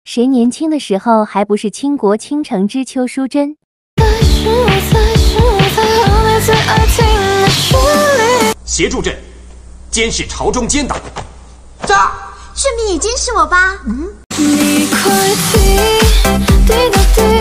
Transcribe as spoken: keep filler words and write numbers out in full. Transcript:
谁年轻的时候还不是倾国倾城之邱淑贞？ 协助朕监视朝中奸党。 炸！顺便也监视我吧。嗯。你快停，滴答滴。